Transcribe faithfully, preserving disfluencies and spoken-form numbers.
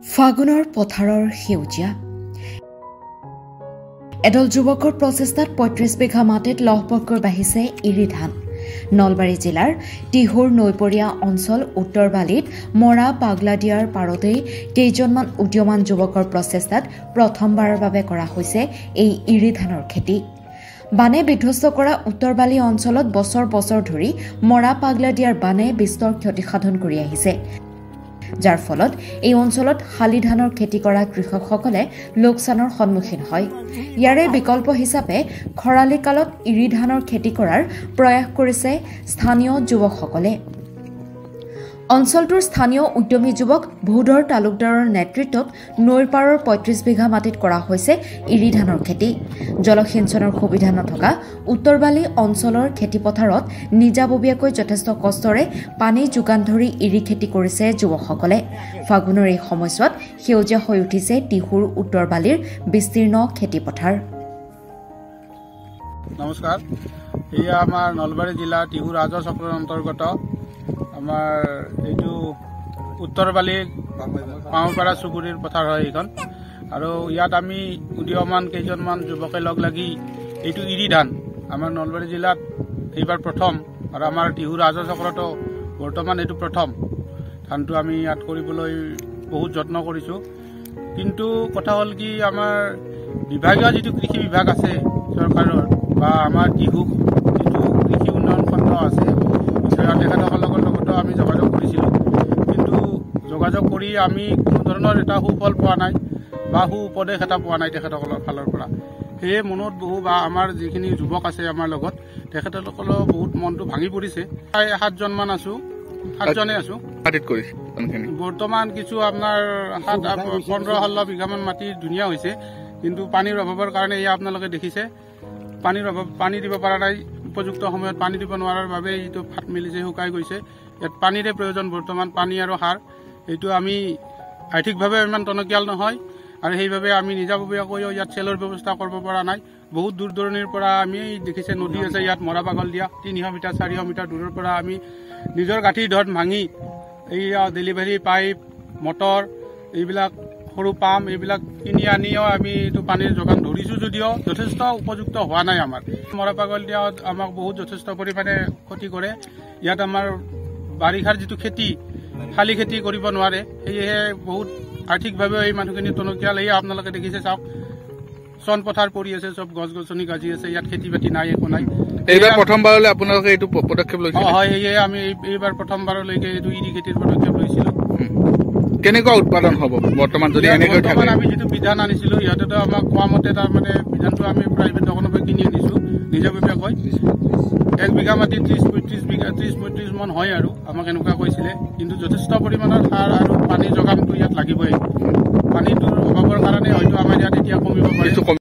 ফাগুনৰ পথাৰৰ সেউজীয়া এডল যুৱকৰ প্ৰচেষ্টাত পঁয়ত্ৰিশ বিঘা মাটিত লহপহকৈ বাঢ়িছে ইৰি ধান। নলবাৰী জিলাৰ টিহুৰ নৈপৰীয়া অঞ্চল উত্তৰ বালিত মৰা পাগলাদিয়াৰ পাৰতেই কেইজনমান উদীয়মান যুৱকৰ প্ৰচেষ্টাত প্ৰথমবাৰৰ বাবে কৰা হৈছে এই ইৰি ধানৰ খেতি। বানে বিধ্বস্ত কৰা উত্তৰ বালি অঞ্চলত বছৰ বছৰ ধৰি মৰা পাগলাদিয়াৰ বানে বিস্তৰ ক্ষতিসাধন কৰি আহিছে, যাৰ ফলত এই অঞ্চলত শালি ধানৰ খেতি কৰা কৃষকসকলে লোকচানৰ সন্মুখীন হয়। ইয়াৰে বিকল্প হিচাপে খৰালি কালত ইৰি ধানৰ খেতি কৰাৰ প্ৰয়াস কৰিছে স্থানীয় যুৱকসকলে। অঞ্চলটোৰ স্থানীয় উদ্যমী যুৱক ভূধৰ তালুকদাৰৰ নেতৃত্বত নৈৰ পাৰৰ পঁয়ত্ৰিশ বিঘা মাটিত কৰা হৈছে ইৰি ধানৰ খেতি। জলসিঞ্চনৰ সুবিধা নথকা উত্তৰ বালি অঞ্চলৰ খেতিপথাৰত নিজাববীয়াকৈ যথেষ্ট কষ্টৰে পানী যোগান ধৰি ইৰি খেতি কৰিছে যুৱকসকলে। ফাগুনৰ এই সময়ছোৱাত সেউজীয়া হৈ উঠিছে টিহুৰ উত্তৰ বালিৰ বিস্তীৰ্ণ খেতিপথাৰ। নমস্কাৰ, এয়া আমাৰ নলবাৰী জিলা টিহু ৰাজহ চক্ৰৰ অন্তৰ্গত আমাৰ এইটো উত্তৰ বালি পাওঁপাৰা চুবুৰীৰ পথাৰ হয় এইখন। আৰু ইয়াত আমি উদীয়মান কেইজনমান যুৱকে লগ লাগি এইটো ইৰি ধান আমাৰ নলবাৰী জিলাত এইবাৰ প্ৰথম, আৰু আমাৰ টিহু ৰাজহ চক্ৰতো বৰ্তমান এইটো প্ৰথম ধানটো আমি ইয়াত কৰিবলৈ বহুত যত্ন কৰিছোঁ। কিন্তু কথা হ'ল কি, আমাৰ বিভাগীয় যিটো কৃষি বিভাগ আছে চৰকাৰৰ বা আমাৰ টিহু যিটো কৃষি উন্নয়ন খণ্ড আছে, তেখেতসকলৰ লগতো আমি যোগাযোগ কৰিছিলোঁ। কিন্তু যোগাযোগ কৰি আমি কোনো ধৰণৰ এটা সুফল পোৱা নাই বা সু উপদেশ এটা পোৱা নাই তেখেতসকলৰ ফালৰ পৰা। সেয়ে মনত বহু বা আমাৰ যিখিনি যুৱক আছে আমাৰ লগত, তেখেতসকলৰ বহুত মনটো ভাঙি পৰিছে। প্ৰায় সাতজনমান আছোঁ, সাতজনে আছোঁ। বৰ্তমান কিছু আপোনাৰ সাত পোন্ধৰ ষোল্ল বিঘামান মাটি ধুনীয়া হৈছে, কিন্তু পানীৰ অভাৱৰ কাৰণে এয়া আপোনালোকে দেখিছে পানীৰ অভাৱ, পানী দিব পৰা নাই। উপযুক্ত সময়ত পানী দিব নোৱাৰাৰ বাবে এইটো ফাট মেলিছে, শুকাই গৈছে। ইয়াত পানীৰে প্ৰয়োজন বৰ্তমান, পানী আৰু সাৰ। এইটো আমি আৰ্থিকভাৱে ইমান টনকিয়াল নহয়, আৰু সেইবাবে আমি নিজাববীয়াকৈও ইয়াত চেলৰ ব্যৱস্থা কৰিব পৰা নাই। বহুত দূৰ দূৰণিৰ পৰা আমি দেখিছে নদী আছে ইয়াত মৰা পাগল দিয়া, তিনিশ মিটাৰ চাৰিশ মিটাৰ দূৰৰ পৰা আমি নিজৰ গাঁঠিৰ ধত ভাঙি এইয়া ডেলিভাৰী পাইপ, মটৰ, এইবিলাক সৰু পাম্প এইবিলাক কিনি আনিও আমি এইটো পানীৰ যোগান ধৰিছোঁ, যদিও যথেষ্ট উপযুক্ত হোৱা নাই। আমাৰ মৰা পাগল দিয়া আমাক বহুত যথেষ্ট পৰিমাণে ক্ষতি কৰে। ইয়াত আমাৰ বাৰিষাৰ যিটো খেতি, শালি খেতি কৰিব নোৱাৰে, সেয়েহে বহুত আৰ্থিকভাৱেও এই মানুহখিনি টনকিয়াল। এই আপোনালোকে দেখিছে, চাওক চন পথাৰ পৰি আছে, চব গছ গছনি গাজি আছে, ইয়াত খেতি বাতি নাই, একো নাই। এইবাৰ প্ৰথমবাৰলৈ আপোনালোকে এইটো পদক্ষেপ লৈছে? হয়, সেয়েহে আমি এইবাৰ প্ৰথমবাৰলৈকে এইটো ইৰি খেতিৰ পদক্ষেপ লৈছিলোঁ। কেনেকুৱা উৎপাদন হ'ব বৰ্তমান যদি এনেকৈ থাকে? আমি যিটো বিধান আনিছিলোঁ, সিহঁতেতো আমাক কোৱা মতে তাৰমানে বিধানটো আমি প্ৰাইভেট দোকানৰ পৰা কিনি আনিছোঁ নিজাববীয়াকৈ। এক বিঘা মাটি ত্ৰিছ পঁয়ত্ৰিছ বিঘা ত্ৰিছ পঁয়ত্ৰিছ মান হয় আৰু আমাক এনেকুৱা কৈছিলে। কিন্তু যথেষ্ট পৰিমাণৰ সাৰ আৰু পানীৰ যোগানটো ইয়াত লাগিবই। পানীটোৰ অভাৱৰ কাৰণে হয়তো আমাৰ ইয়াত এতিয়া কমিব পাৰে।